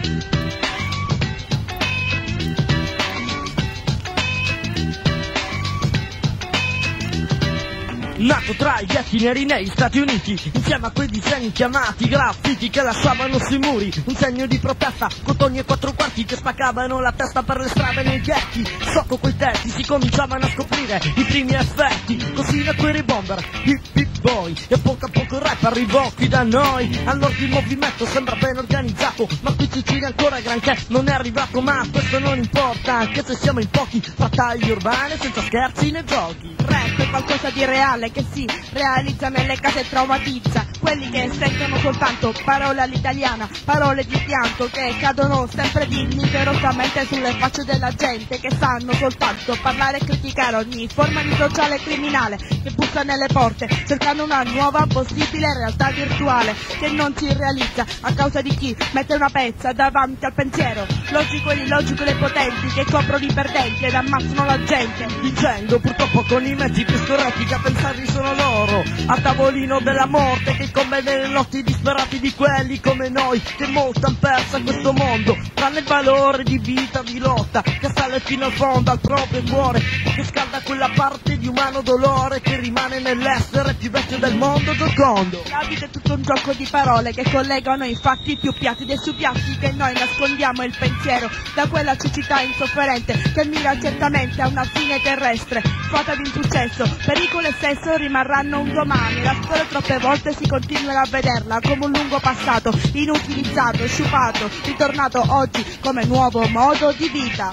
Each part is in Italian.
Nato tra i ghetti neri negli Stati Uniti, insieme a quei disegni chiamati graffiti che lasciavano sui muri un segno di protesta, cotoni e 4 quarti che spaccavano la testa per le strade nei ghetti. Sotto quei tetti si cominciavano a scoprire i primi effetti, così nacquero i bomber, hip hip boy, e a poco il rap arrivò qui da noi. Allora il movimento sembra ben organizzato, ma qui Sicilia ancora granché non è arrivato, ma questo non importa, anche se siamo in pochi, battaglie urbane senza scherzi né giochi. Rap è qualcosa di reale che si realizza nelle case e traumatizza quelli che sentono soltanto parole all'italiana, parole di pianto che cadono sempre ininterrottamente sulle facce della gente, che sanno soltanto parlare e criticare ogni forma di sociale criminale che bussa nelle porte cercando una nuova possibile realtà virtuale che non si realizza a causa di chi mette una pezza davanti al pensiero logico e illogico dei potenti che coprono i perdenti ed ammazzano la gente, dicendo purtroppo con i mezzi più scorretti che a pensarli sono loro, a tavolino della morte, che come nelle notti disperati di quelli come noi, che molto han perso a questo mondo, tranne il valore di vita, di lotta, che sale fino al fondo al proprio cuore, che scalda quella parte di umano dolore che rimane nell'essere più vecchio del mondo giocondo. La vita è tutto un gioco di parole che collegano i fatti più piatti dei suoi piatti, che noi nascondiamo il pensiero da quella cecità insofferente che mira certamente a una fine terrestre, fatta di insuccesso, pericolo e sesso rimarranno un domani, la storia troppe volte si continuerà a vederla come un lungo passato, inutilizzato, sciupato, ritornato oggi come nuovo modo di vita.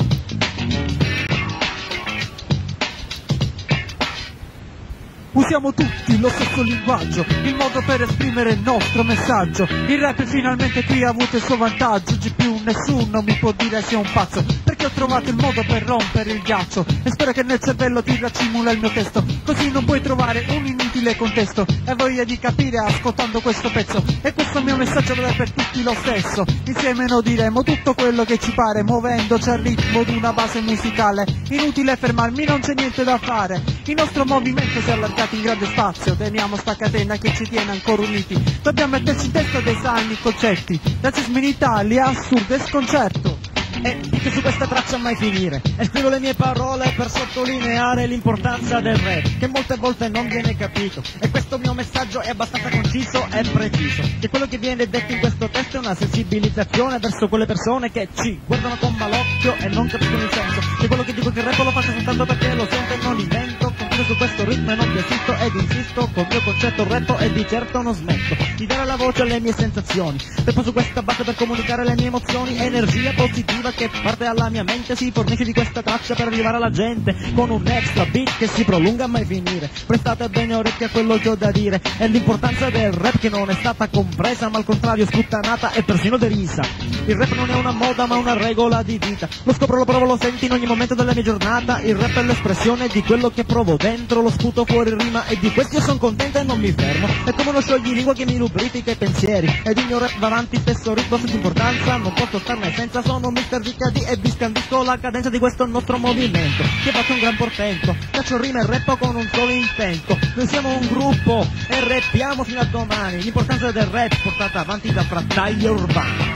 Usiamo tutti lo stesso linguaggio, il modo per esprimere il nostro messaggio. Il rap finalmente qui ha avuto il suo vantaggio, oggi più nessuno mi può dire sia un pazzo, perché ho trovato il modo per rompere il ghiaccio e spero che nel cervello ti racimula il mio testo, così non puoi trovare un inutile contesto e voglia di capire ascoltando questo pezzo. E questo mio messaggio non è per tutti lo stesso, insieme noi diremo tutto quello che ci pare, muovendoci al ritmo di una base musicale. Inutile fermarmi, non c'è niente da fare, il nostro movimento si è allargato in grande spazio, teniamo sta catena che ci tiene ancora uniti, dobbiamo metterci in testa dei sani concetti, razzismo in Italia, assurdo e sconcerto. E che su questa traccia mai finire, e scrivo le mie parole per sottolineare l'importanza del rap, che molte volte non viene capito, e questo mio messaggio è abbastanza conciso e preciso, che quello che viene detto in questo testo è una sensibilizzazione verso quelle persone che ci guardano con malocchio e non capiscono il senso, che quello che dico che il rap lo faccio soltanto perché lo sento e non invento, continuo su questo ritmo e non desisto ed insisto, col mio concetto rappo e di certo non smetto di dare la voce alle mie sensazioni, tempo su questa base per comunicare le mie emozioni, energia positiva che parte alla mia mente, si fornisce di questa traccia per arrivare alla gente con un extra beat che si prolunga a mai finire. Prestate bene orecchie a quello che ho da dire, è l'importanza del rap che non è stata compresa, ma al contrario sputtanata e persino derisa. Il rap non è una moda ma una regola di vita, lo scopro, lo provo, lo sento in ogni momento della mia giornata. Il rap è l'espressione di quello che provo dentro, lo sputo fuori rima e di questo io sono contento e non mi fermo. È come uno scioglilingua che mi lubrifica i pensieri, ed il mio rap va avanti stesso ritmo senza importanza, non posso starne senza, sono Mr. VKD e vi scandisco la cadenza di questo nostro movimento, che faccio un gran portento, faccio rima e rappo con un solo intento. Noi siamo un gruppo e rappiamo fino a domani, l'importanza del rap portata avanti da frattaglie urbani.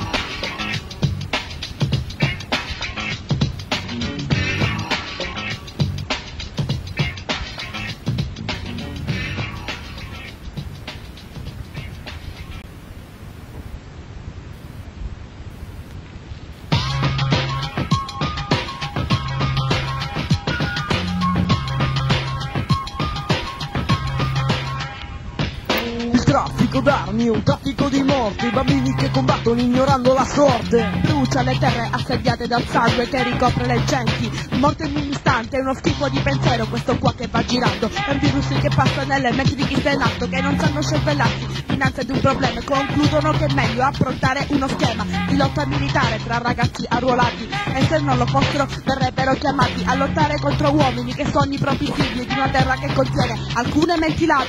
Traffico d'armi, un traffico di morti, bambini che combattono ignorando la sorte. Brucia le terre assediate dal sangue che ricopre le genti, morte in un istante, è uno schifo di pensiero questo qua che va girando, è un virus che passa nelle menti di chi sta in atto, che non sanno cervellarsi dinanzi ad un problema e concludono che è meglio approntare uno schema di lotta militare tra ragazzi arruolati, e se non lo fossero verrebbero chiamati a lottare contro uomini che sono i propri figli di una terra che contiene alcune menti labili.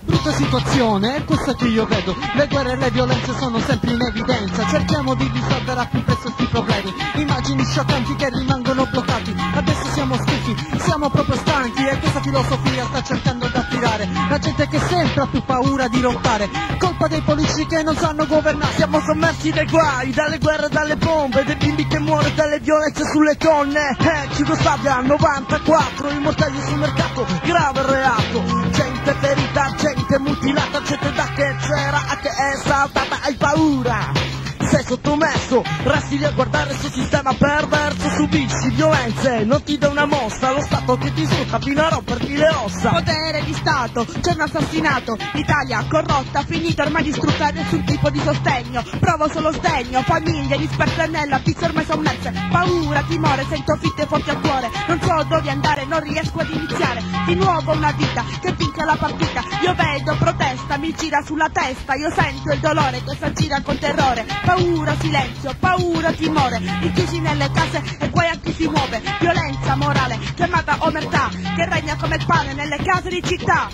Brutta situazione, è questa che io vedo. Le guerre e le violenze sono sempre in evidenza. Cerchiamo di risolvere a più presto questi problemi. Immagini scioccanti che rimangono bloccati. Adesso siamo stufi, siamo proprio stanchi. E questa filosofia sta cercando di attirare la gente che sempre ha più paura di lottare. Colpa dei politici che non sanno governare. Siamo sommersi dai guai, dalle guerre, dalle bombe, dei bimbi che muoiono, dalle violenze sulle donne. Jugoslavia 94, i mortelli sul mercato, grave reato. Gente ferita, gente mutilata, gente da che c'era, che è saltata, hai paura. Sei sottomesso, resti lì a guardare il suo sistema perverso, subisci violenze, non ti dà una mossa, lo Stato che ti sfrutta fino a romperti le ossa. Potere di Stato, c'è un assassinato, l'Italia corrotta, finita ormai di sfruttare nessun tipo di sostegno, provo solo sdegno, famiglie disperse nella pizza ormai sommerse, paura, timore, sento fitte forti al cuore, non so dove andare, non riesco ad iniziare, di nuovo una vita che vinca la partita, io vedo protesta, mi gira sulla testa, io sento il dolore che s'aggira con terrore, paura, silenzio, paura, timore, rinchiusi nelle case e guai a chi si muove, violenza morale, chiamata omertà, che regna come il pane nelle case di città.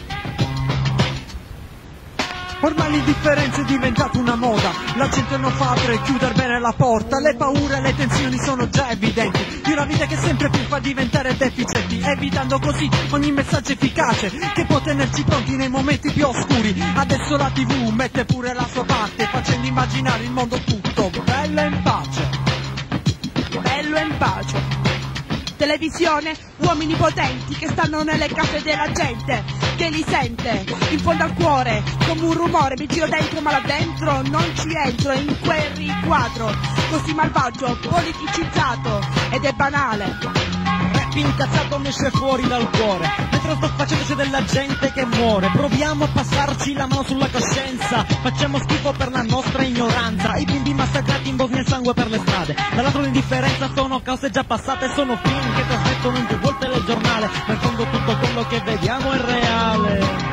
Ormai l'indifferenza è diventata una moda, la gente non fa altro che chiudere bene la porta, le paure e le tensioni sono già evidenti, di una vita che sempre più fa diventare deficienti, evitando così ogni messaggio efficace che può tenerci pronti nei momenti più oscuri. Adesso la TV mette pure la sua parte, facendo immaginare il mondo tutto bello e in pace. Bello e in pace. Televisione, uomini potenti che stanno nelle case della gente, che li sente in fondo al cuore come un rumore, mi giro dentro ma là dentro non ci entro in quel riquadro così malvagio, politicizzato ed è banale. Incazzato mi esce fuori dal cuore, mentre sto facendo c'è della gente che muore, proviamo a passarci la mano sulla coscienza, facciamo schifo per la nostra ignoranza, i bimbi massacrati in Bosnia e sangue per le strade, dall'altro l'indifferenza sono cose già passate, sono film che trasmettono in TV, il telegiornale, ma in fondo tutto quello che vediamo è reale.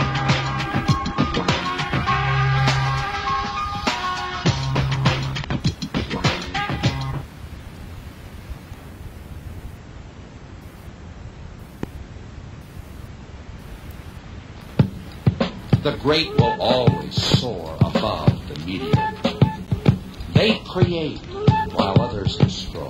The great will always soar above the medium. They create while others destroy.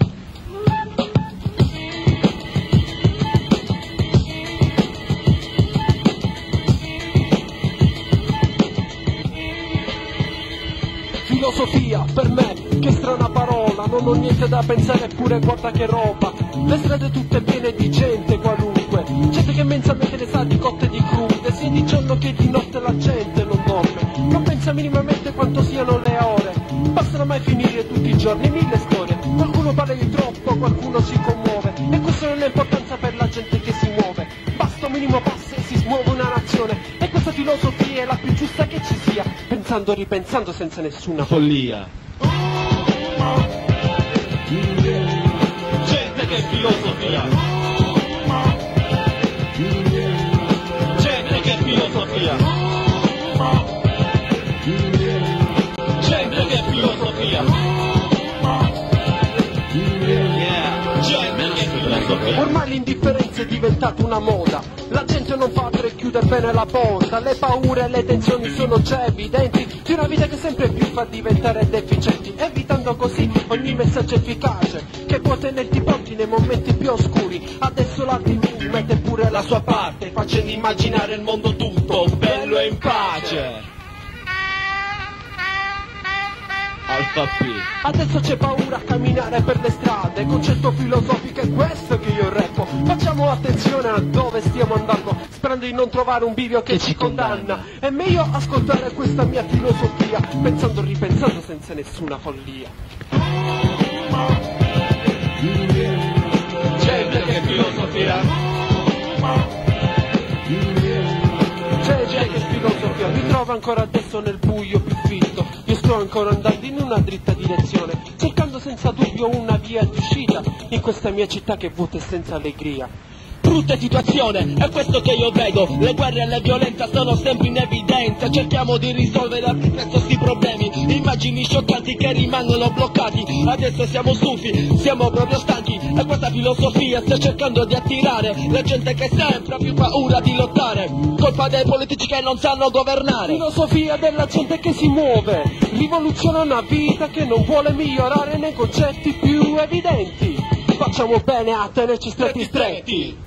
Filosofia, per me, che strana parola, non ho niente da pensare eppure guarda che roba. Le strade tutte piene di gente qualunque, gente che immensamente ne sa di cotte e di crude, sia di giorno che di notte la gente non dorme, non pensa minimamente quanto siano le ore, bastano mai finire tutti i giorni mille storie, qualcuno parla di troppo, qualcuno si commuove, e questa non è importanza per la gente che si muove, basta un minimo passo e si smuove una nazione, e questa filosofia è la più giusta che ci sia, pensando e ripensando senza nessuna follia. Gente che filosofia, gente che filosofia, gente che filosofia, gente che filosofia. Ormai l'indifferenza è diventata una moda, la gente non fa altro che chiudere bene la porta, le paure e le tensioni sono già evidenti, di una vita che sempre più fa diventare deficienti, evitando così ogni messaggio efficace che può tenerti pronti nei momenti più oscuri. Adesso la TV mette pure la sua parte, facendo immaginare il mondo tutto bello e in pace. Alfa P. Adesso c'è paura a camminare per le strade, concetto filosofico è questo che io reppo. Facciamo attenzione a dove stiamo andando, sperando di non trovare un bivio che ci condanna. È meglio ascoltare questa mia filosofia, pensando e ripensando senza nessuna follia. Gente che filosofia, Gente che filosofia, mi trovo ancora adesso nel buio più fitto, io sto ancora andando in una dritta direzione, cercando senza dubbio una via di uscita in questa mia città che è vuota e senza allegria. Brutta situazione, è questo che io vedo, le guerre e le violenze sono sempre in evidenza, cerchiamo di risolvere al più presto sti problemi, immagini scioccanti che rimangono bloccati, adesso siamo stufi, siamo proprio stanchi, E questa filosofia sta cercando di attirare la gente che sempre ha più paura di lottare. Colpa dei politici che non sanno governare. Filosofia della gente che si muove, rivoluziona una vita che non vuole migliorare nei concetti più evidenti. Facciamo bene a tenerci stretti stretti.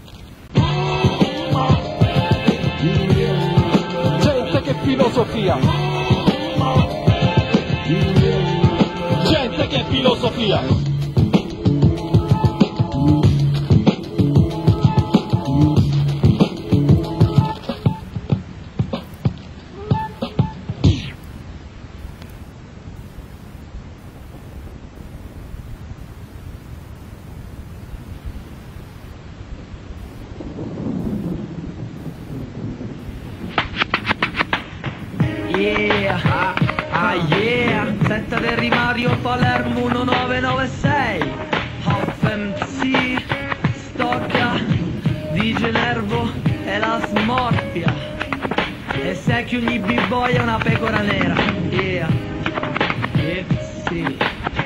Gente che filosofia. Gente che filosofia. Yeah, yeah, setta del Rimario Palermo 1996, HFMC, Stocca, DJ Nervo e la smorfia. E sai che ogni b-boy è una pecora nera. Yeah, sì.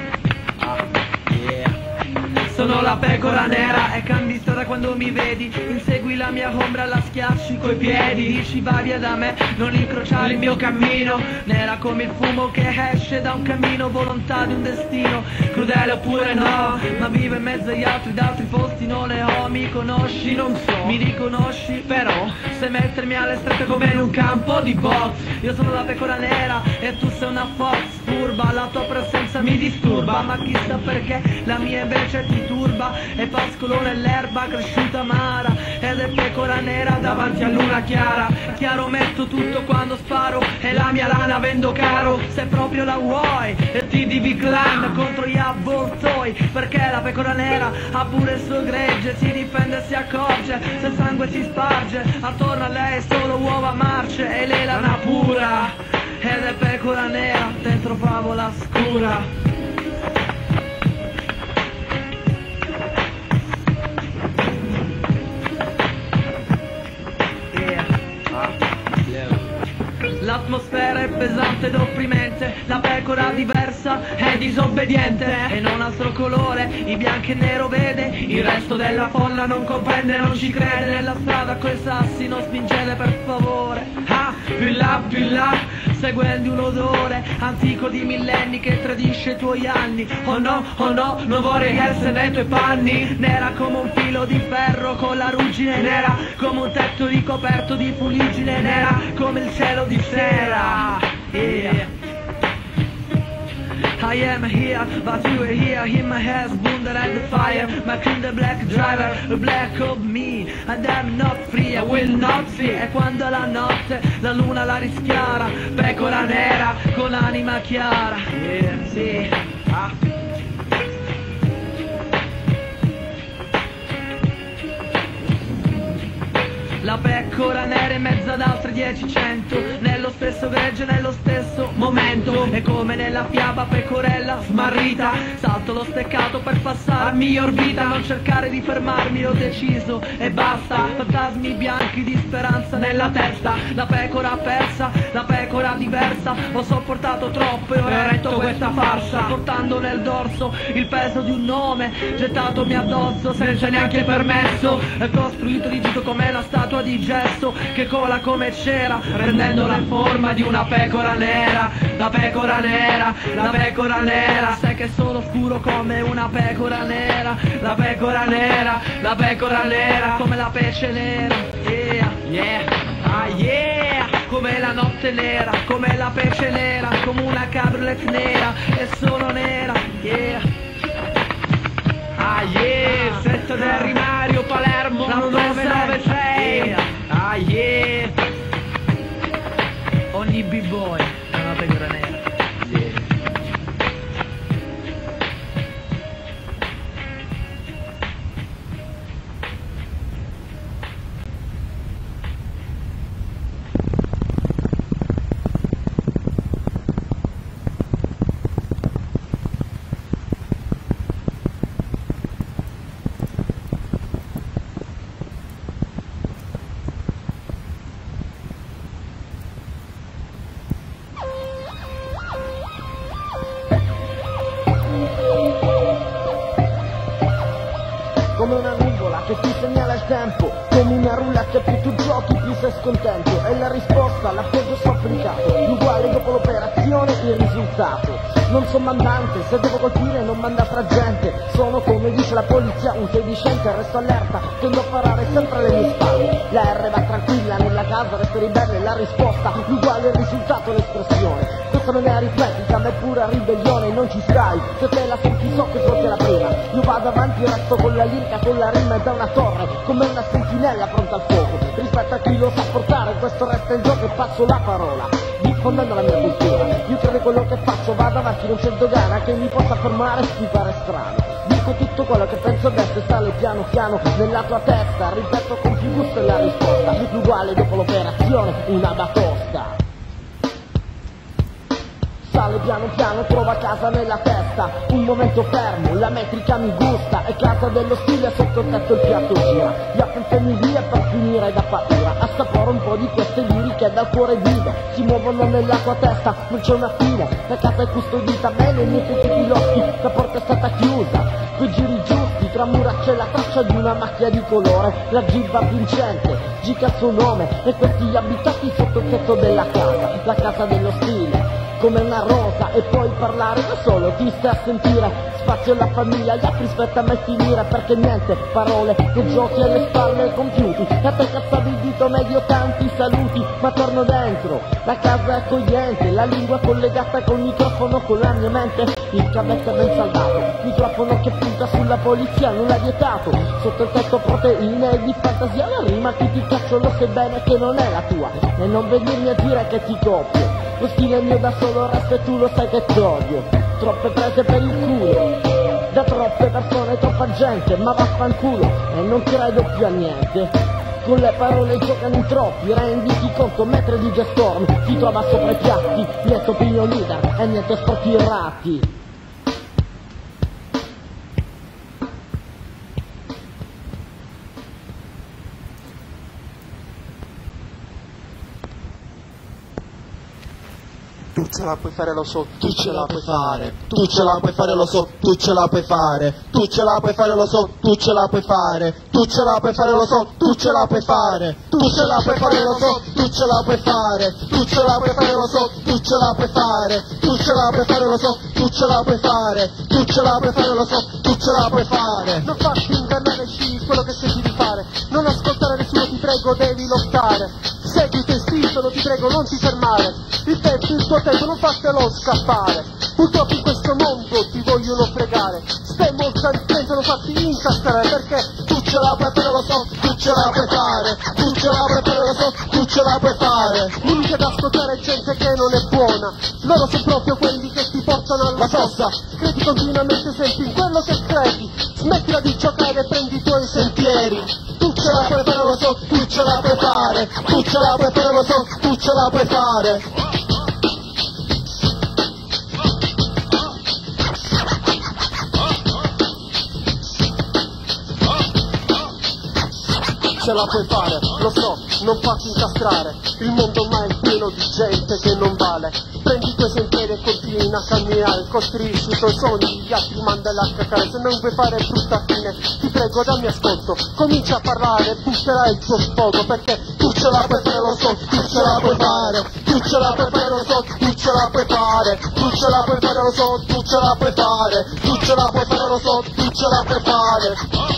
Yeah. Sono la pecora nera e cambi strada quando mi vedi. Insegui la mia ombra, la schiacci coi piedi. Dici vai via da me, non incrociare il mio cammino. Nera come il fumo che esce da un cammino. Volontà di un destino, crudele oppure no. Ma vivo in mezzo agli altri, d'altri posti non ne ho. Mi conosci? Non so, mi riconosci? Però sai mettermi alle strette come in un campo di box. Io sono la pecora nera e tu sei una fox furba. La tua presenza mi disturba, ma chissà perché la mia invece ti turba. E pascolo nell'erba cresciuta amara ed è pecora nera davanti a luna chiara. Chiaro metto tutto quando sparo e la mia lana vendo caro. Se proprio la vuoi e ti divi clan contro gli avvoltoi, perché la pecora nera ha pure il suo gregge. Si difende e si accorge se il sangue si sparge. Attorno a lei solo uova marce e lei lana pura. Ed è pecora nera dentro favola scura. L'atmosfera è pesante ed opprimente, la pecora diversa è disobbediente e non ha altro colore, il bianco e nero vede, il resto della folla non comprende, non ci crede. Nella strada coi sassi non spingete per favore. Ah, più in là, seguendo un odore antico di millenni che tradisce i tuoi anni. Oh no, non vorrei essere nei tuoi panni. Nera come un filo di ferro con la ruggine nera, come un tetto ricoperto di fuliggine nera, come il cielo di sera. Yeah. I am here, but you are here. In my head, wounded at the fire. My king, the black driver, the black of me. And I'm not free, I will not see. E quando la notte, la luna la rischiara, pecora nera con l'anima chiara. Yeah, sì. La pecora nera in mezzo ad altre 10-100, nello stesso gregge, nello stesso momento. E come nella fiaba pecorella smarrita, salto lo steccato per passare a miglior vita. Non cercare di fermarmi, ho deciso e basta. Fantasmi bianchi di speranza nella testa. La pecora persa, la pecora diversa. Ho sopportato troppo e ho retto questa farsa, portando nel dorso il peso di un nome gettatomi addosso senza neanche permesso. E costruito rigido come la statua di gesso che cola come cera, rendendo la forma di una pecora nera. La pecora nera, la pecora nera, sai che sono scuro come una pecora nera. La pecora nera, la pecora nera, come la pesce nera. Yeah, yeah, ah yeah, come la notte nera, come la pesce nera, come una cabriolet nera e sono nera. Yeah, ah yeah, setta del Rimario Palermo 996. Ah yeah, ogni b-boy è una pecora nera. Yeah. come una nuvola che ti segnala il tempo, come una roulette, più tu giochi più sei scontento, e la risposta l'appoggio fabbricato, l'uguale dopo l'operazione il risultato. Non sono mandante, se devo colpire non manda fra gente, sono come dice la polizia un sedicente, resto allerta, tendo a parare sempre alle mie spalle, la R va tranquilla, nella casa resta ribelle, la risposta, l'uguale il risultato, l'espressione, questa non è aritmetica ma è pura ribellione, non ci stai, se te la senti so che forse la prima, io vado avanti, resto con la lirica, con la rima e da una torre, come una sentinella pronta al fuoco, rispetto a chi lo sa portare, questo resta il gioco e passo la parola, diffondendo la mia cultura, io credo quello che faccio, vado avanti, non c'è dogana che mi possa fermare, ti pare strano, dico tutto quello che penso adesso e sale piano piano nella tua testa, ripeto con più gusto la risposta, l'uguale dopo l'operazione, una batosta. Sale piano piano, trova casa nella testa, un momento fermo, la metrica mi gusta, è casa dello stile, sotto il tetto il piatto gira, gli appuntami via per finire da paura, assaporo un po' di queste liriche dal cuore vivo, si muovono nella tua testa, non c'è una fine, la casa è custodita bene, niente tutti l'occhi, la porta è stata chiusa, coi giri giusti, tra mura c'è la traccia di una macchia di colore, la gibba vincente, gica il suo nome, e questi gli abitati sotto il tetto della casa, la casa dello stile, come una rosa, e puoi parlare da solo, ti stai a sentire, spazio alla famiglia, gli altri aspetta a me finire, perché niente, parole, che giochi alle spalle compiuti, e a te cazzavi il dito medio tanti saluti, ma torno dentro, la casa è accogliente, la lingua collegata col microfono con la mia mente, il cavetto è ben saldato, microfono che punta sulla polizia, non l'ha vietato, sotto il tetto proteine e di fantasia la rima, chi ti cazzo lo sai bene che non è la tua, e non venirmi a dire che ti copio. Lo stile mio da solo resta e tu lo sai che t'odio, troppe prese per il culo, da troppe persone, troppa gente, ma vaffanculo, e non credo più a niente. Con le parole giocano in troppi, renditi conto, mentre DJ Storm si trova sopra i piatti, niente opinion leader e niente sportirati. Tu ce la puoi fare, lo so, tu ce la puoi fare, tu ce la puoi fare, lo so, tu ce la puoi fare, tu ce la puoi fare, lo so, tu ce la puoi fare, tu ce la puoi fare, lo so, tu ce la puoi fare, tu ce la puoi fare, lo so, tu ce la puoi fare, tu ce la puoi fare, lo so, tu ce la puoi fare, tu ce la puoi fare, lo so, tu ce la puoi fare, tu ce la puoi fare, lo so, tu ce la puoi fare. Non farti ingannare, scegli quello che scegli di fare, non ascoltare nessuno, ti prego, devi lottare, segui te stesso, ti prego, non ti fermare, il tempo, il tuo tempo, non fatelo scappare, purtroppo in questo mondo ti vogliono fregare, stai molto attento, non farti incastrare, perché tu ce la puoi fare, lo so, tu ce la puoi fare, tu ce la puoi fare, lo so, tu ce la puoi fare. L'unica da ascoltare è gente che non è buona, loro sono proprio quelli che ti portano alla sosta, credi continuamente sempre in quello che credi, smettila di giocare e prendi i tuoi sentieri, tu ce la puoi fare, lo so, tu ce la puoi fare, tu ce la puoi fare, lo so, tu ce la puoi fare. Ce la puoi fare, lo so, non farti incastrare, il mondo ormai è pieno di gente che non vale, prendi i tuoi sentieri e continua a camminare, costruisci i tuoi sogni, gli altri mandali a cacare, se non vuoi fare brutta fine, ti prego dammi ascolto, comincia a parlare, butterai il tuo sfogo, perché tu ce la puoi fare, lo so, tu ce la puoi fare, tu ce la puoi fare, lo so, tu ce la puoi fare, tu ce la puoi fare, lo so, tu ce la puoi fare, tu ce la puoi fare, lo so, tu ce la puoi fare.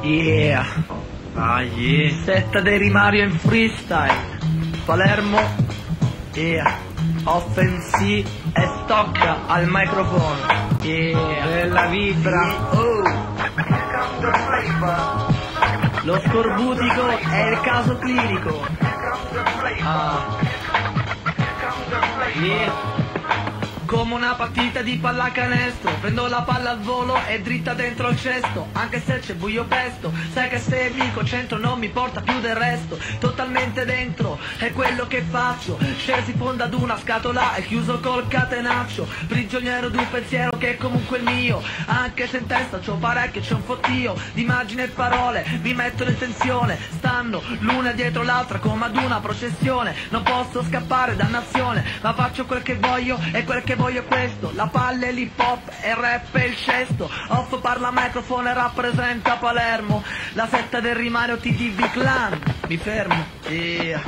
Yeah. Ah yeah. Setta dei Rimario in freestyle. Palermo. Yeah. Offensi e stocca al microfono. Yeah. Bella vibra. Oh. Lo scorbutico è il caso clinico. Ah. Yeah. Come una partita di pallacanestro, prendo la palla al volo e dritta dentro il cesto. Anche se c'è buio pesto, sai che se mi concentro non mi porta più del resto. Totalmente dentro, è quello che faccio. Scesi fonda ad una scatola e chiuso col catenaccio. Prigioniero di un pensiero che è comunque il mio. Anche se in testa c'ho parecchio, c'è un fottio di immagini e parole, mi mettono in tensione. Stanno l'una dietro l'altra come ad una processione. Non posso scappare, dannazione, ma faccio quel che voglio e quel che voglio questo. La palla è l'hip hop e il rap è il cesto. Off parla microfono e rappresenta Palermo. La setta del Rimario TTV Clan. Mi fermo. Yeah.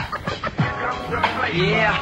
Yeah.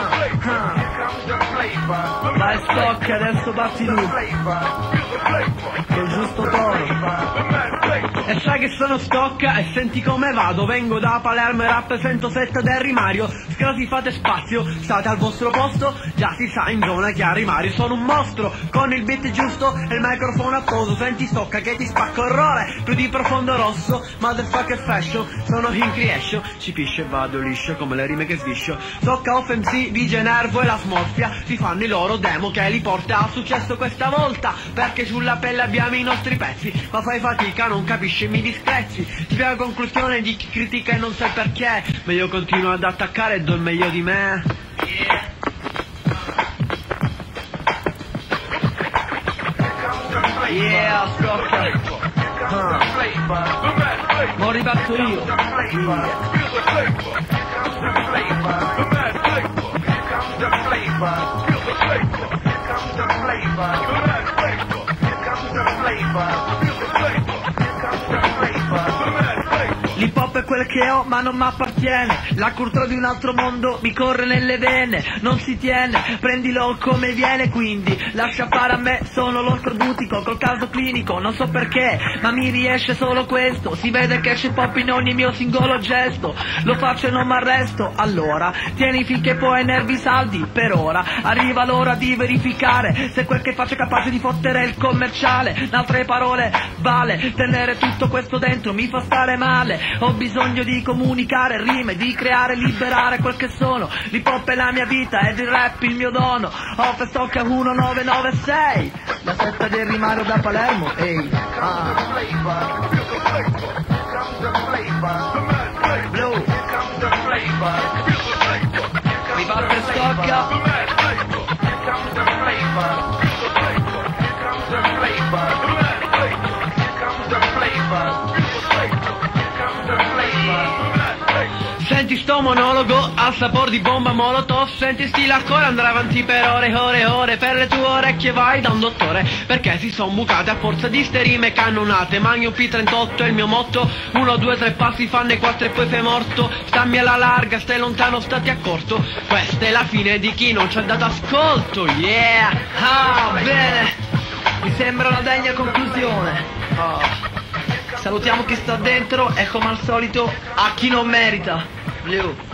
Vai stock, adesso batti tu. Col giusto tono. E sai che sono stocca e senti come vado. Vengo da Palermo e rappresento setta del Rimario. Scrosi fate spazio, state al vostro posto. Già si sa in zona che a Rimario sono un mostro. Con il beat giusto e il microfono apposo. Senti stocca che ti spacco orrore. Più di profondo rosso, motherfucker fashion. Sono in creation, ci pisce e vado liscio come le rime che sviscio. Stocca off MC, vige nervo e la smorfia. Si fanno i loro demo che li porta a successo questa volta. Perché sulla pelle abbiamo i nostri pezzi. Ma fai fatica, non capisci, mi disprezzi. Ti piace la conclusione di chi critica e non sai perché. Ma io continuo ad attaccare e do il meglio di me. Yeah. Yeah, stocca. Mo riparto io. L'hip hop è quel che ho ma non mi appartiene. La cultura di un altro mondo mi corre nelle vene. Non si tiene, prendilo come viene. Quindi lascia fare a me, sono lo scorbutico col caso clinico. Non so perché, ma mi riesce solo questo. Si vede che c'è pop in ogni mio singolo gesto. Lo faccio e non mi arresto. Allora, tieni finché puoi nervi saldi. Per ora, arriva l'ora di verificare se quel che faccio è capace di fottere il commerciale. In altre parole, vale tenere tutto questo dentro, mi fa stare male. Ho bisogno di comunicare rime, di creare, liberare quel che sono. L'hip hop è la mia vita ed il rap il mio dono. Off stock 1996. La setta del Rimario da Palermo. Ehi. Blue. Mi batte stocca. Senti sto monologo al sapore di bomba molotov. Senti stile ancora andare avanti per ore e ore e ore. Per le tue orecchie vai da un dottore, perché si son bucate a forza di ste rime cannonate. Magnum P38 è il mio motto. 1, 2, 3 passi, fanne 4 e poi fai morto. Stammi alla larga, stai lontano, stati accorto. Questa è la fine di chi non ci ha dato ascolto. Yeah. Ah, bene. Mi sembra una degna conclusione. Salutiamo chi sta dentro e come al solito a chi non merita. Blue.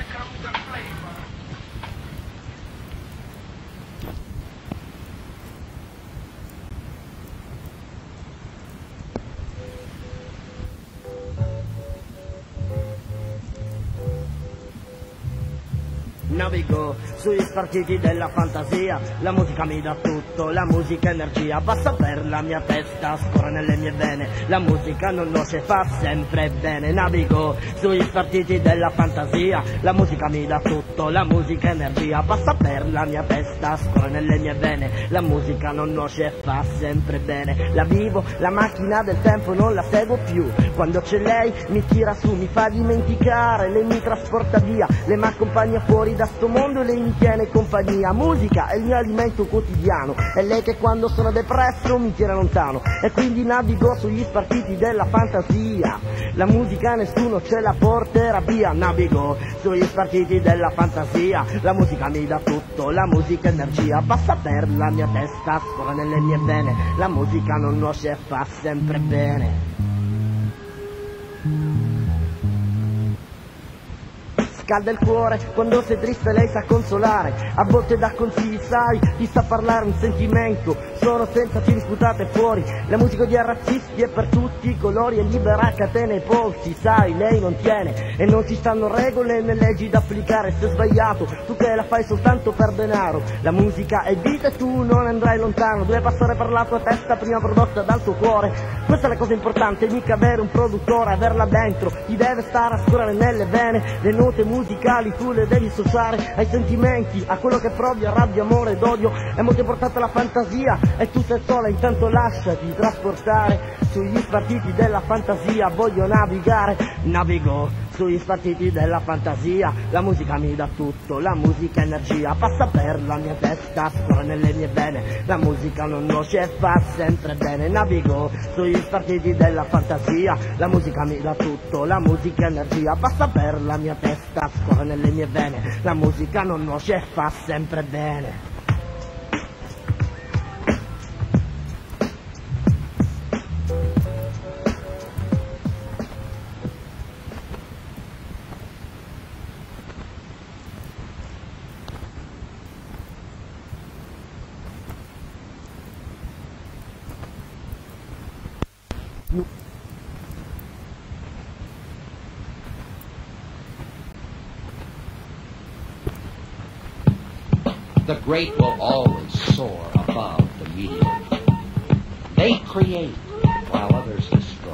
Navigo sugli spartiti della fantasia, la musica mi dà tutto, la musica è energia, passa per la mia testa, scorre nelle mie vene, la musica non nuoce, fa sempre bene. Navigo sugli spartiti della fantasia, la musica mi dà tutto, la musica è energia, passa per la mia testa, scorre nelle mie vene, la musica non nuoce, fa sempre bene. La vivo, la macchina del tempo non la seguo più, quando c'è lei mi tira su, mi fa dimenticare, lei mi trasporta via, lei mi accompagna fuori da sto mondo e lei mi tiene compagnia. Musica è il mio alimento quotidiano, è lei che quando sono depresso mi tira lontano, e quindi navigo sugli spartiti della fantasia, la musica nessuno ce la porterà via. Navigo sugli spartiti della fantasia, la musica mi dà tutto, la musica è energia, passa per la mia testa, scorre nelle mie vene, la musica non nuoce, fa sempre bene. Scalda il cuore, quando sei triste lei sa consolare, a volte dà consigli, sai, ti sa parlare un sentimento, sono senza fili sputate fuori, la musica di razzisti è per tutti i colori, è libera catena ai polsi, sai, lei non tiene, e non ci stanno regole né leggi da applicare, sei sbagliato, tu che la fai soltanto per denaro, la musica è vita e tu non andrai lontano, deve passare per la tua testa prima prodotta dal tuo cuore, questa è la cosa importante, mica avere un produttore, averla dentro, ti deve stare a scorrere nelle vene, le note musicali tu le devi associare ai sentimenti, a quello che provi, a rabbia, amore ed odio, è molto importante la fantasia e tu sei sola, intanto lasciati trasportare sugli spartiti della fantasia, voglio navigare, navigo sugli spartiti della fantasia, la musica mi dà tutto, la musica è energia, passa per la mia testa, scorre nelle mie vene, la musica non nuoce e fa sempre bene, navigo sugli spartiti della fantasia, la musica mi dà tutto, la musica è energia, passa per la mia testa, scorre nelle mie vene, la musica non nuoce e fa sempre bene. The great will always soar above the mediocre. They create while others destroy.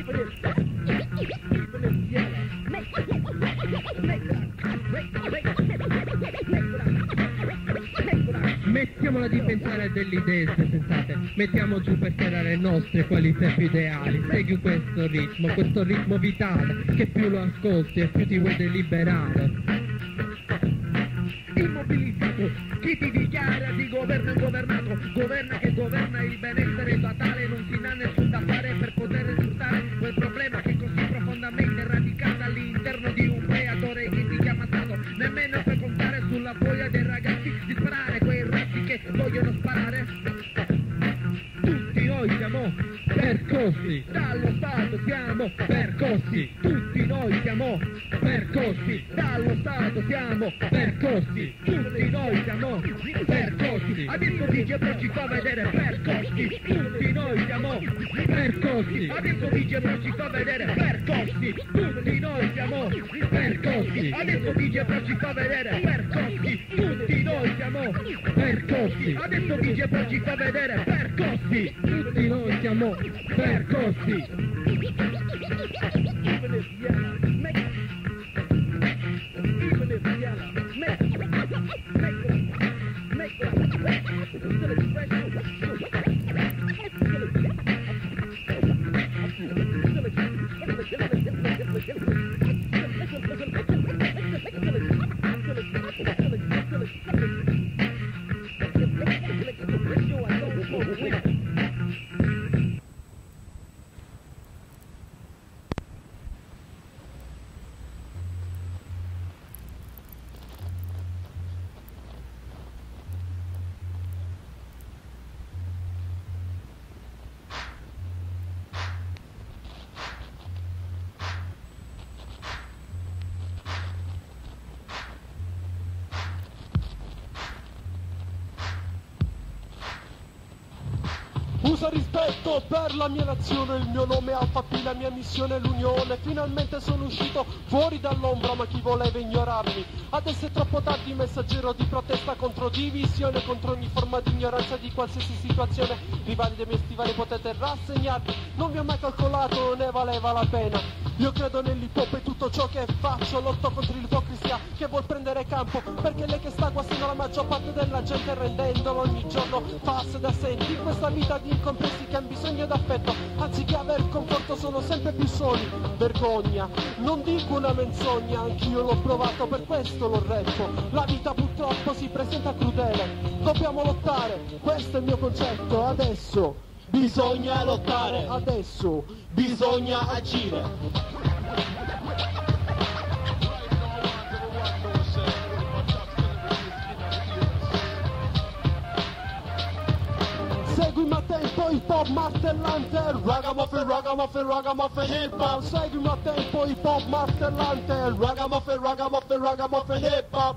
Mettiamola di pensare delle idee sensate, mettiamo giù per terra le nostre qualità più ideali. Segui questo ritmo vitale, che più lo ascolti e più ti vuoi deliberare. Immobilizzato, chi ti dichiara di governo ingovernato, governa che governa il benessere totale, non si ha nessun da fare per poter sfruttare quel problema che è così profondamente radicato all'interno di un creatore che si chiama Stato, nemmeno per contare sulla voglia dei ragazzi di sparare quei razzi che vogliono sparare. Tutti noi siamo percossi dallo Stato, siamo percossi, tutti noi siamo percossi dallo Stato, siamo percossi, tutti noi siamo percossi. Adesso DJ Bro ci fa vedere percossi, tutti noi siamo percossi. Adesso DJ Bro ci fa vedere percossi, tutti noi siamo percossi. Adesso DJ Bro ci fa vedere percossi, tutti noi siamo percossi. Adesso DJ Bro ci fa vedere percossi, tutti noi siamo percossi. Usa rispetto per la mia nazione, il mio nome è Alfa P, la mia missione è l'unione. Finalmente sono uscito fuori dall'ombra, ma chi voleva ignorarmi adesso è troppo tardi, messaggero di protesta contro divisione, contro ogni forma di ignoranza di qualsiasi situazione. Rivali dei miei stivali potete rassegnarvi, non vi ho mai calcolato, ne valeva la pena. Io credo nell'hip hop e tutto ciò che faccio, lotto contro l'ipocrisia che vuol prendere campo, perché lei che sta guastando la maggior parte della gente, rendendolo ogni giorno falso da senti. In questa vita di incompresi che hanno bisogno d'affetto, anziché aver conforto sono sempre più soli. Vergogna, non dico una menzogna, anch'io l'ho provato, per questo lo retto. La vita purtroppo si presenta crudele, dobbiamo lottare, questo è il mio concetto. Adesso bisogna lottare, adesso bisogna agire. Seguimi a tempo hip hop martellante, ragamuffin, ragamuffin, ragamuffin hip hop. Seguimi a tempo hip hop martellante, ragamuffin, ragamuffin, ragamuffin hip hop.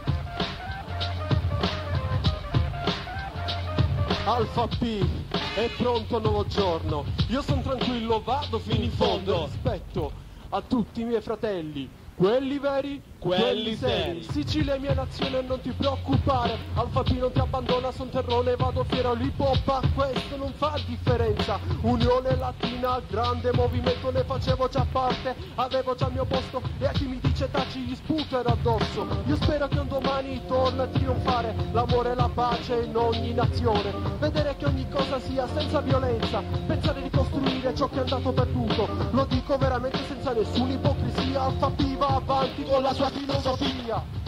Alfa P, è pronto un nuovo giorno. Io sono tranquillo, vado fino in fondo. Rispetto a tutti i miei fratelli, quelli veri, quelli seri. Sicilia è mia nazione, non ti preoccupare. Alfa P non ti abbandona, son terrone, vado fiero all'hip hop. Questo non fa differenza. Unione Latina, grande movimento, ne facevo già parte. Avevo già il mio posto e a chi mi dice taci gli sputerò addosso. Io spero che un domani torni a trionfare l'amore e la pace in ogni nazione. Vedere che ogni cosa sia senza violenza, pensare di costruire ciò che è andato perduto. Lo dico veramente senza nessuna ipocrisia. Alfa P va avanti con la sua filosofia.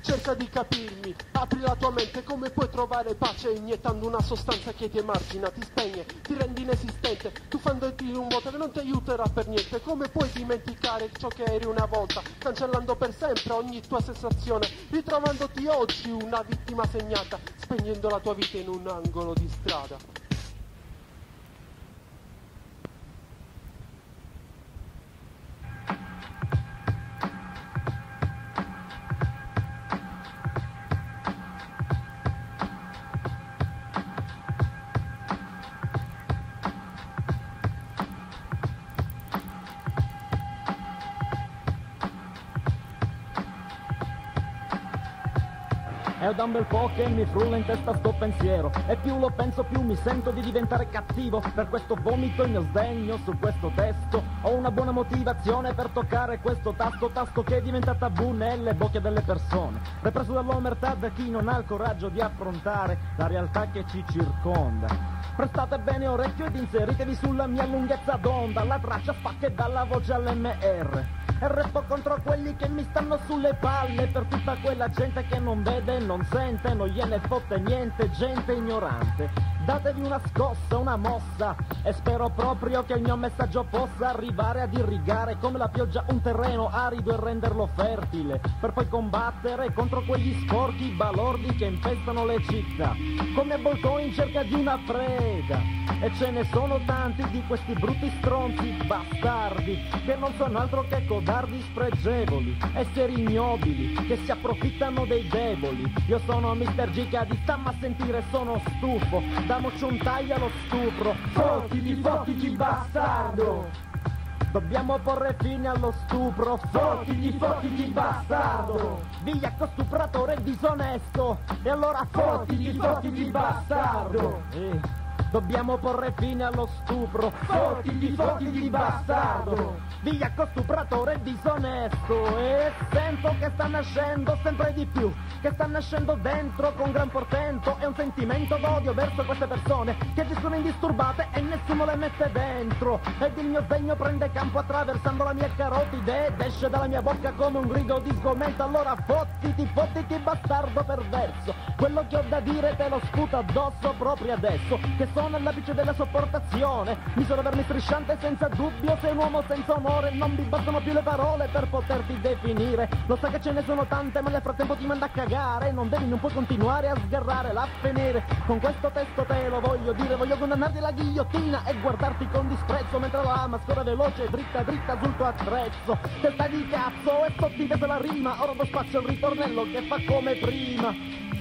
cerca di capirmi, apri la tua mente. Come puoi trovare pace iniettando una sostanza che ti emargina, ti spegne, ti rende inesistente, tuffandoti in un vuoto che non ti aiuterà per niente. Come puoi dimenticare ciò che eri una volta, cancellando per sempre ogni tua sensazione, ritrovandoti oggi una vittima segnata, spegnendo la tua vita in un angolo di strada. È da un bel po' che mi frulla in testa sto pensiero, e più lo penso più mi sento di diventare cattivo. Per questo vomito il mio sdegno su questo testo. Ho una buona motivazione per toccare questo tasto che diventa tabù nelle bocche delle persone, represso dall'omertà da chi non ha il coraggio di affrontare la realtà che ci circonda. Prestate bene orecchio ed inseritevi sulla mia lunghezza d'onda, la traccia spacca e dà la voce all'MR. E resto contro quelli che mi stanno sulle palle, per tutta quella gente che non vede, non sente, non gliene fotte niente, gente ignorante. Datevi una scossa, una mossa, e spero proprio che il mio messaggio possa arrivare ad irrigare come la pioggia un terreno arido e renderlo fertile, per poi combattere contro quegli sporchi balordi che infestano le città, come avvoltoi in cerca di una preda. E ce ne sono tanti di questi brutti stronzi bastardi, che non sono altro che codardi spregevoli, esseri ignobili, che si approfittano dei deboli. Io sono Mr. Jihadista, ma a sentire sono stufo, damoci un taglio allo stupro. Fottiti bastardo! Dobbiamo porre fine allo stupro. Fottiti bastardo! Vigliacco stupratore disonesto! E allora fottiti bastardo! Dobbiamo porre fine allo stupro. Fottiti bastardo! Vigliacco stupratore disonesto. E sento che sta nascendo sempre di più, che sta nascendo dentro con gran portento. È un sentimento d'odio verso queste persone che agiscono indisturbate e nessuno le mette dentro. Ed il mio sdegno prende campo attraversando la mia carotide ed esce dalla mia bocca come un grido di sgomento. Allora fottiti bastardo perverso, quello che ho da dire te lo sputo addosso proprio adesso, che sono all'apice della sopportazione. Mi sono vermi strisciante senza dubbio, sei un uomo senza onore, non vi bastano più le parole per poterti definire. Lo sai che ce ne sono tante, ma nel frattempo ti manda a cagare. Non puoi continuare a sgarrare l'avvenire. Con questo testo te lo voglio dire, voglio condannarti alla ghigliottina e guardarti con disprezzo mentre la lama scorre veloce dritta sul tuo attrezzo. Testa di cazzo e sottintesa la rima, ora do spazio al ritornello che fa come prima.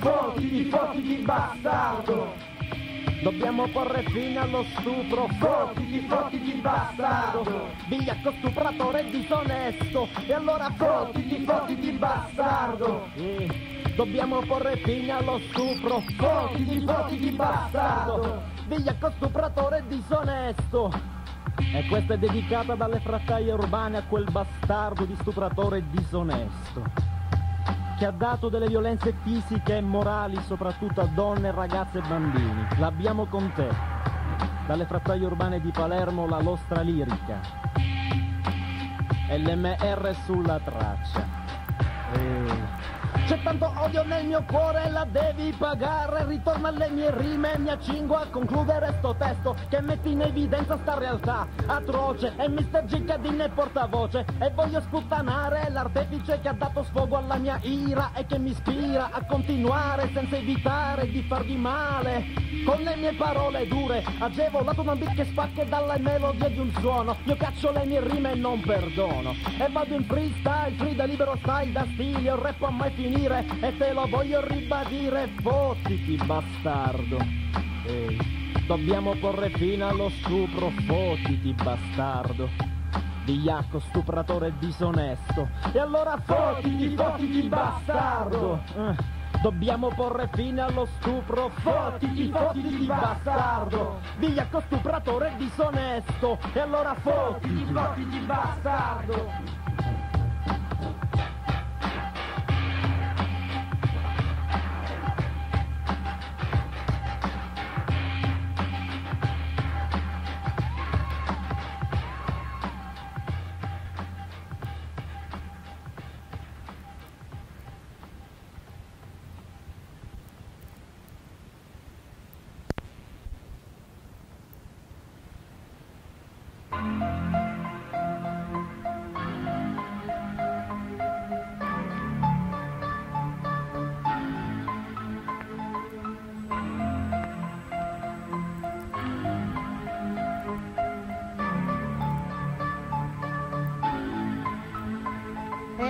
Fottiti bastardo! Dobbiamo porre fine allo stupro. Fottiti bastardo! Vigliacco stupratore disonesto. E allora fottiti bastardo! Dobbiamo porre fine allo stupro. Fottiti bastardo! Vigliacco stupratore disonesto. E questa è dedicata dalle frattaie urbane a quel bastardo di stupratore disonesto, che ha dato delle violenze fisiche e morali soprattutto a donne, ragazze e bambini. L'abbiamo con te. Dalle frattaie urbane di Palermo la Lostra Lirica. LMR sulla traccia. C'è tanto odio nel mio cuore, la devi pagare. Ritorno alle mie rime, mi accingo a concludere sto testo che mette in evidenza sta realtà atroce. E Mr. Jihadin è portavoce e voglio sputtanare l'artefice che ha dato sfogo alla mia ira e che mi ispira a continuare senza evitare di farvi male. Con le mie parole dure, agevolato da un beat che spacca dalle melodie di un suono. Io caccio le mie rime e non perdono. E vado in freestyle, free da libero style, da stile, un rap a mai finire. E te lo voglio ribadire, fottiti bastardo. Dobbiamo porre fine allo stupro, fottiti bastardo. Vigliacco stupratore disonesto. E allora fottiti bastardo. Dobbiamo porre fine allo stupro. Fottiti bastardo. Vigliacco stupratore disonesto. E allora fottiti bastardo.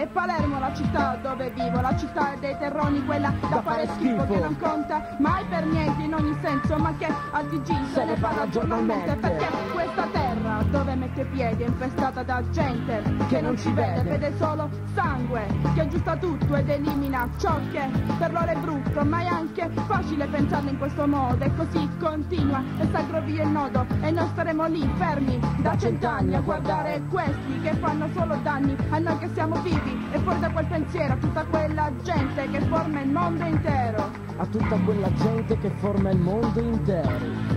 Palermo, la città dove vivo, la città dei terroni, quella da fare schifo, che non conta mai per niente in ogni senso, ma che al TG se ne parla giornalmente, perché questa terra dove mette piede è infestata da gente che non ci vede solo sangue, che aggiusta tutto ed elimina ciò che per loro è brutto, ma è anche facile pensarlo in questo modo, e così continua e s'aggrovia il nodo, e noi staremo lì fermi da 100 anni a guardare questi che fanno solo danni a noi che siamo vivi, e fuori da quel pensiero a tutta quella gente che forma il mondo intero. A tutta quella gente che forma il mondo intero.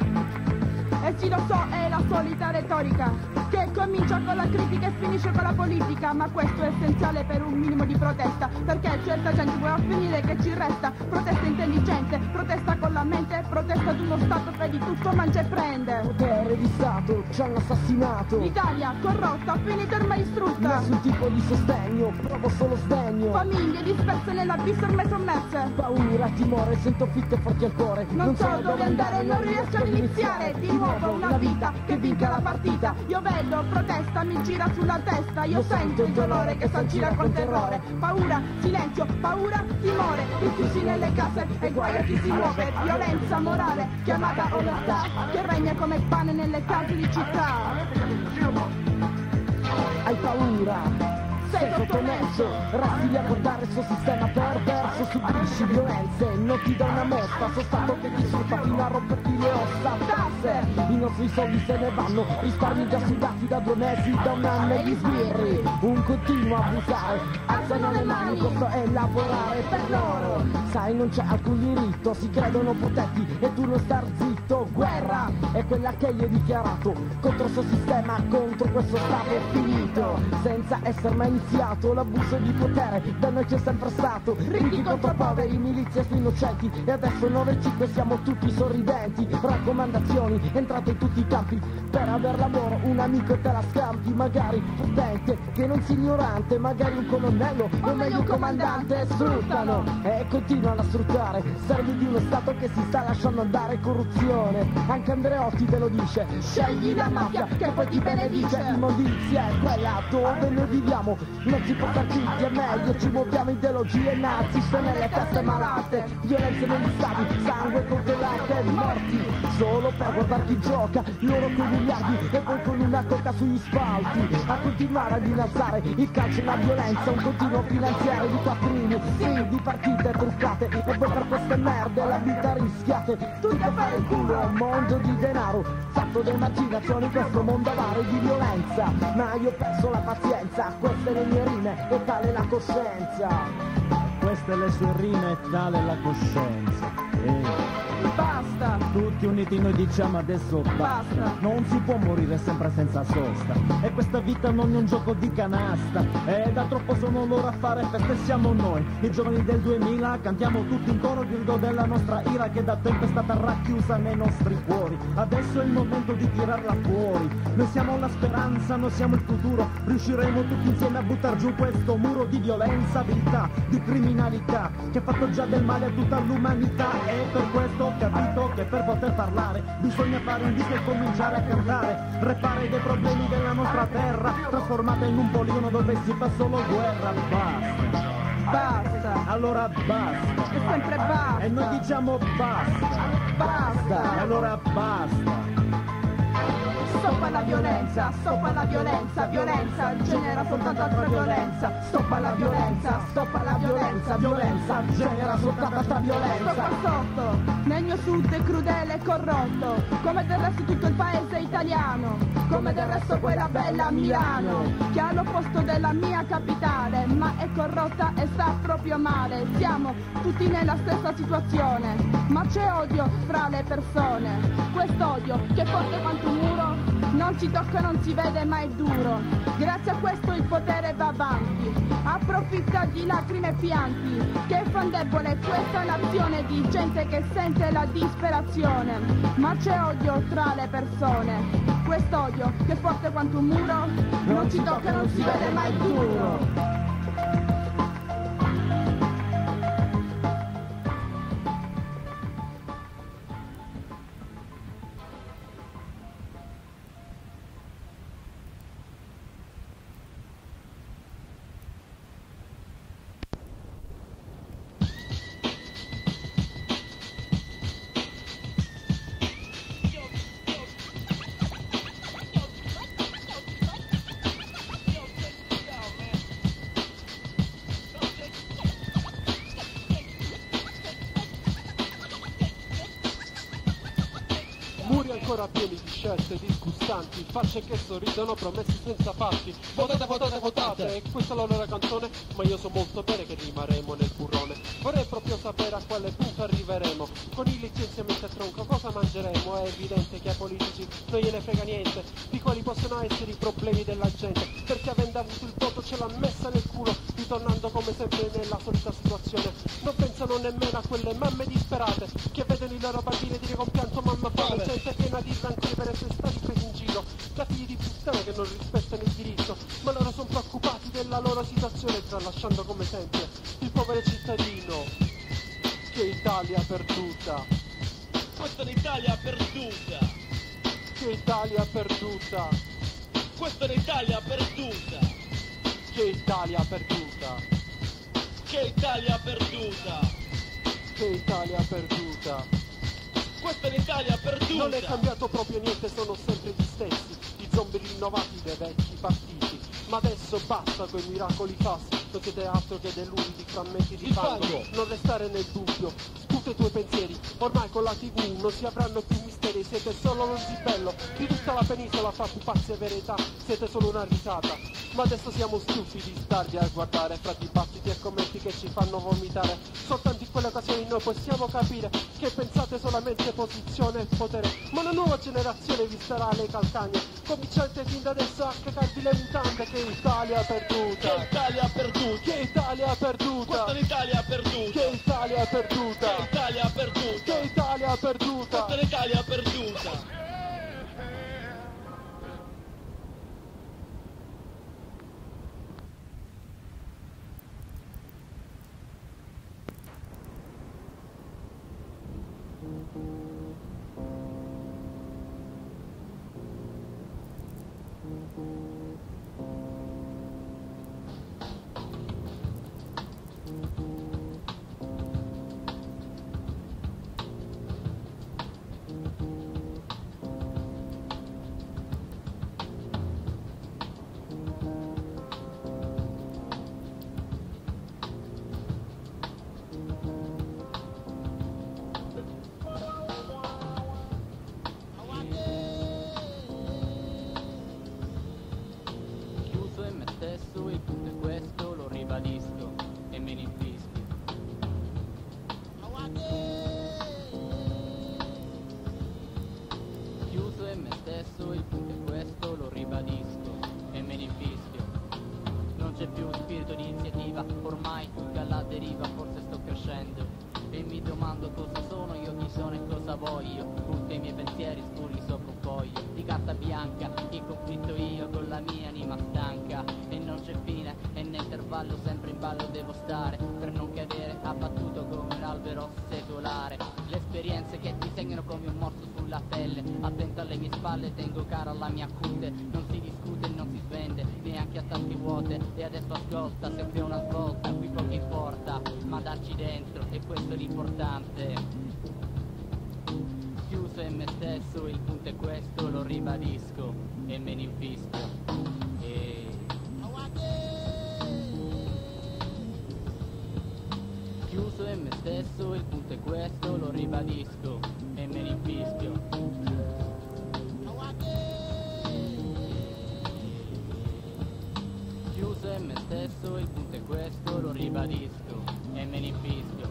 E sì, lo so, è la solita retorica che comincia con la critica e finisce con la politica, ma questo è essenziale per un minimo di protesta, perché certa gente vuole finire che ci resta. Protesta intelligente, protesta con la mente, protesta ad uno Stato che di tutto mangia e prende. Potere di Stato, ci hanno assassinato. L'Italia corrotta, finita ormai distrutta. Nessun tipo di sostegno, provo solo sdegno. Famiglie disperse nell'abisso ormai sommerse. Paura, timore, sento fitte forti al cuore. Non so dove andare, non riesco ad iniziare di nuovo una vita che vinca la partita. Io vedo protesta, mi gira sulla testa, io sento il dolore che s'aggira col terrore. Paura, silenzio, paura, timore, rinchiusi nelle case e guai a chi si muove. Violenza morale, chiamata omertà, che regna come pane nelle case di città. Hai paura? Sei sottomesso, resti lì a guardare il suo sistema perverso, subisci violenze, non ti dà una mossa, so stato che ti sfrutta fino a romperti le ossa. Tasse, i nostri soldi se ne vanno, risparmi già sudati da 2 mesi, da 1 anno e gli sbirri, un continuo a abusare, alzano le mani, questo è lavorare per loro. Sai, non c'è alcun diritto, si credono protetti e tu non star zitto. Guerra è quella che io ho dichiarato, contro il suo sistema, contro questo Stato finito, senza essere mai iniziato l'abuso di potere, da noi c'è sempre stato, ricchi contro poveri, milizie su innocenti, e adesso 9-5 siamo tutti sorridenti. Raccomandazioni, entrate in tutti i campi, per aver lavoro un amico e te la scampi, magari prudente, che non sia ignorante, magari un colonnello o meglio un comandante. Sfruttano e continuano a sfruttare, servi di uno Stato che si sta lasciando andare, corruzione, anche Andreotti te lo dice, scegli la mafia che poi ti benedice. Immondizia è quella dove noi viviamo, non si può star zitti, è meglio, ci muoviamo ideologie naziste nelle teste malate, violenze negli stadi, sangue coltellate, morti solo per guardare chi gioca, loro con miliardi e poi con una coca sugli spalti, a continuare ad innalzare il calcio e la violenza, un continuo finanziario di quattrini, sì, di partite truccate, e poi per queste merde la vita rischiate, tutti a fare il culo, è un mondo di denaro, fatto di immaginazione in questo mondo avaro di violenza, ma io ho perso la pazienza, queste le mie rime e tale la coscienza. Queste le sue rime e tale la coscienza. Basta! Tutti uniti noi diciamo adesso basta. Non si può morire sempre senza sosta, e questa vita non è un gioco di canasta, e da troppo sono loro a fare feste, siamo noi, i giovani del 2000, cantiamo tutti in coro il grido della nostra ira che da tempo è stata racchiusa nei nostri cuori. Adesso è il momento di tirarla fuori, noi siamo la speranza, noi siamo il futuro, riusciremo tutti insieme a buttar giù questo muro di violenza, viltà, di criminalità che ha fatto già del male a tutta l'umanità, e per questo ho capito che per poter parlare bisogna fare un disco e cominciare a cantare, repare dei problemi della nostra terra, trasformata in un poligono dove si fa solo guerra. Basta, Basta! allora basta, E sempre basta! e noi diciamo basta, Basta! e allora basta. Stop alla violenza, stop alla violenza, violenza genera soltanto altra violenza. Stop alla violenza, stop alla violenza, violenza genera soltanto altra violenza. Sto qua sotto, nel mio sud è crudele e corrotto, come del resto tutto il paese italiano, come del resto quella bella Milano, che è all'opposto della mia capitale, ma è corrotta e sta proprio male. Siamo tutti nella stessa situazione, ma c'è odio fra le persone, quest'odio che è forte quanto un muro, non si tocca, non si vede, ma è duro. Grazie a questo il potere va avanti, approfitta di lacrime e pianti, che fa debole questa nazione di gente che sente la disperazione. Ma c'è odio tra le persone, quest'odio che è forte quanto un muro, non si tocca, non si vede, ma è duro. ancora pieni di scelte disgustanti, facce che sorridono, promesse senza fatti. Votate, votate, votate, questa è la loro canzone, ma io so molto bene che rimarremo nel burrone. Vorrei proprio sapere a quale punto arriveremo, con il licenziamento a tronco cosa mangeremo. È evidente che ai politici non gliene frega niente di quali possono essere i problemi della gente, perché avendo avuto il voto ce l'ha messa nel culo, ritornando come sempre nella solita situazione. Non pensano nemmeno a quelle mamme disperate che vedono i loro bambini dire compianto mamma fame, gente piena di rancori per essere stati presi in giro, da figli di puttana che non rispettano il diritto, ma loro sono preoccupati della loro situazione, tralasciando come sempre il povero cittadino. Che Italia perduta, Questa è l'Italia perduta, che Italia perduta, questa è l'Italia perduta, che Italia perduta, che Italia perduta, che Italia perduta. questa è l'Italia perduta. Non è cambiato proprio niente, sono sempre gli stessi, i zombie rinnovati dei vecchi partiti. Ma adesso basta coi miracoli falsi, non siete altro che deludi di frammenti di fango. Non restare nel dubbio, sputa i tuoi pensieri, ormai con la TV non si avranno più misteri. Siete solo lo zibello di tutta la penisola fra pupazzi e verità, siete solo una risata. Ma adesso siamo stufi di starvi a guardare fra dibattiti e commenti che ci fanno vomitare. Soltanto in quelle occasioni noi possiamo capire che pensate solamente posizione e potere, ma una nuova generazione vi starà alle calcagne. Cominciate fin da adesso a cagarvi le mutande. Che Italia perduta, Che Italia perduta, che Italia perduta, questa è l'Italia perduta, che Italia perduta, che Italia perduta, che Italia perduta. questa è l'Italia perduta. Ormai che alla deriva forse sto crescendo e mi domando cosa sono io, chi sono e cosa voglio. Tutti i miei pensieri scuri sopra un foglio di carta bianca, in conflitto io con la mia anima stanca. E non c'è fine e nell'intervallo sempre in ballo devo stare per non cadere abbattuto come un albero secolare. Le esperienze che ti segnano come un morso sulla pelle, attento alle mie spalle tengo cara la mia cute. Non si discute e non si svende neanche a tanti vuote, e adesso ascolta sempre una svolta, qui poco importa ma darci dentro, e questo è l'importante. Chiuso in me stesso, il punto è questo, lo ribadisco e me ne infischio. Chiuso in me stesso, il punto è questo, lo ribadisco e me ne infischio. Chiuso in me stesso, il punto è questo, lo ribadisco e me ne infischio.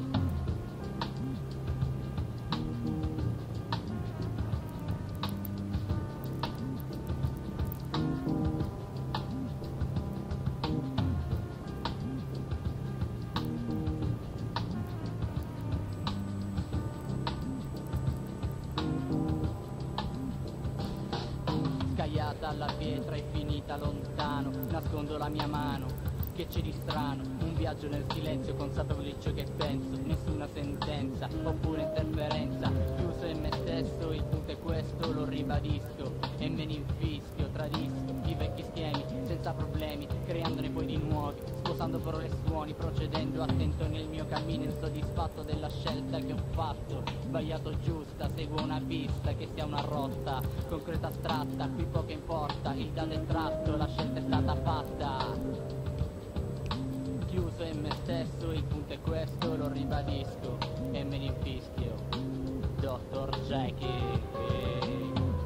Scagliata alla pietra e finita lontano, nascondo la mia mano, che c'è di strano? Un viaggio nel silenzio, consapevole di ciò che penso, nessuna sentenza oppure interferenza. Chiuso in me stesso, il punto è questo, lo ribadisco e me ne infischio, tradisco i vecchi schemi senza problemi, creandone poi di nuovi, sposando parole e suoni, procedendo attento nel mio cammino, insoddisfatto della scelta che ho fatto. Sbagliato o giusta, seguo una pista che sia una rotta concreta astratta, qui poco importa, il dato è tratto, la scelta è stata fatta. Chiuso in me stesso, il punto è questo, lo ribadisco e me ne infischio. Dr. Jackie.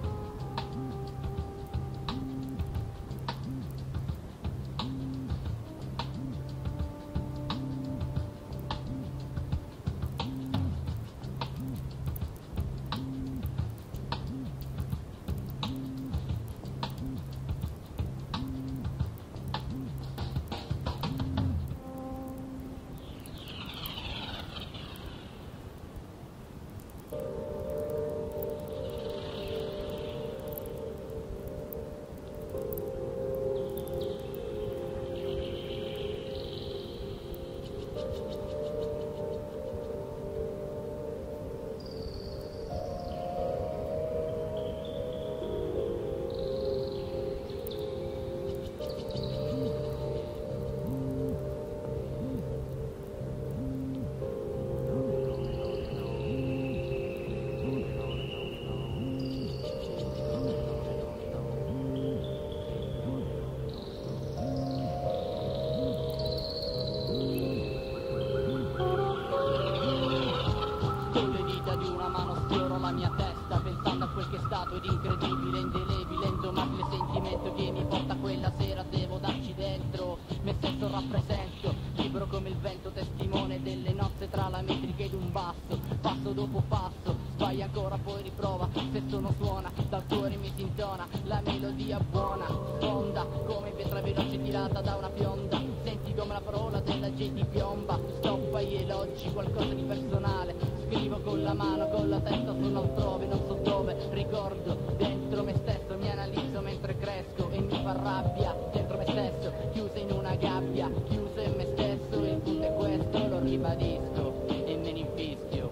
Ed incredibile, indelebile, indomabile sentimento che mi porta quella sera, devo darci dentro, me stesso rappresento, libero come il vento, testimone delle nozze tra la metrica ed un basso, passo dopo passo, sbaglia ancora poi riprova, se non suona, dal cuore mi si intona, la melodia buona, sfonda, come pietra veloce tirata da una fionda, senti come la parola della gente piomba, stoppa gli elogi, qualcosa di personale, scrivo con la mano, con la testa sono altrove, non so dove, ricordo dentro me stesso, mi analizzo mentre cresco e mi fa rabbia dentro me stesso, chiuso in una gabbia, chiuso in me stesso, il punto è questo, lo ribadisco e me ne infischio.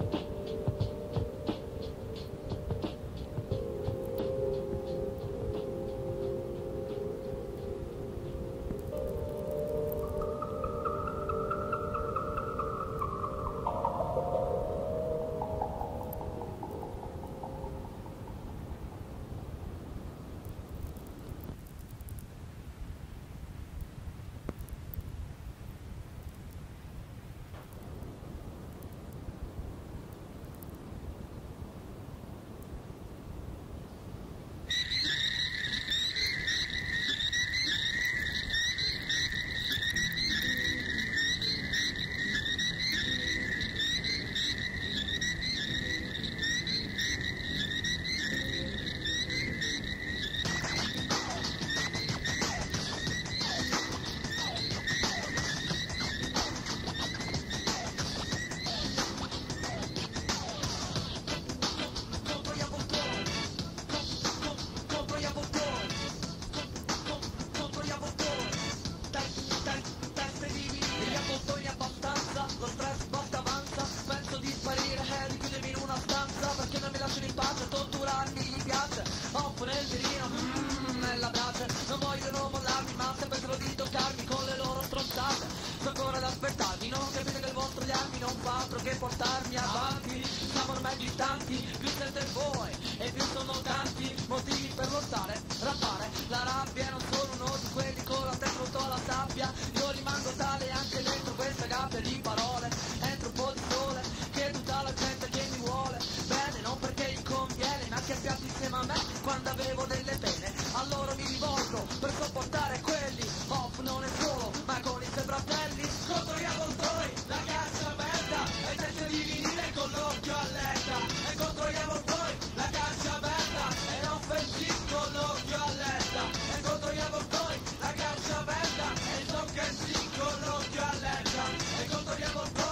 Con l'occhio allerta e contro gli avvoltoi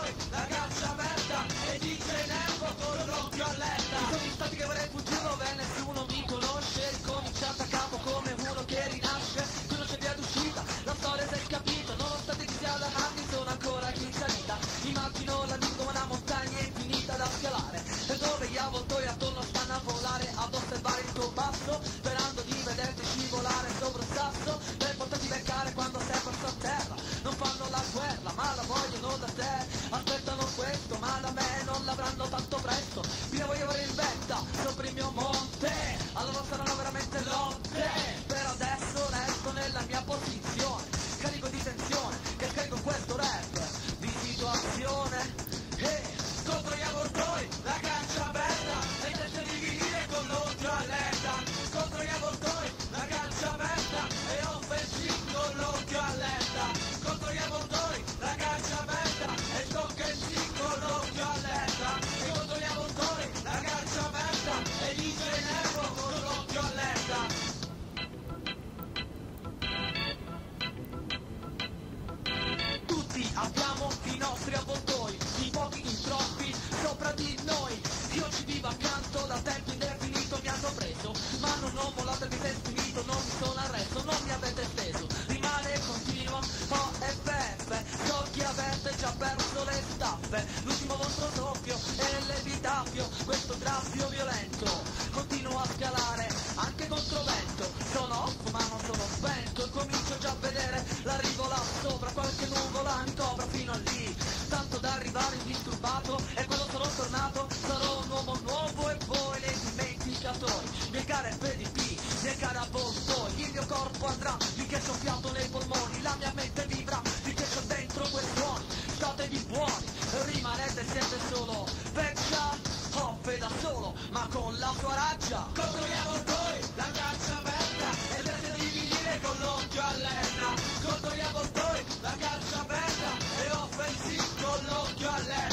trombe, l'ultimo vostro soffio è l'epitafio, questo graffio violento continuo a scalare anche contro vento, sono off ma non sono spento e comincio già a vedere l'arrivo là sopra, qualche nuvola mi copra fino a lì, tanto da arrivare indisturbato e quando sarò tornato sarò un uomo nuovo e voi nei dimenticatori, miei cari PDP, miei cari avvoltoi, il mio corpo andrà finché c'ho fiato nei polmoni, la mia mente vibra finché c'ho dentro quei suoni, statevi buoni, rimanete siete solo, vecchia Hoppe da solo, ma con la sua raggia controlliamo noi la caccia aperta e siete di venire con l'occhio all'erna, controlliamo noi la caccia aperta e offensive con l'occhio all'erna.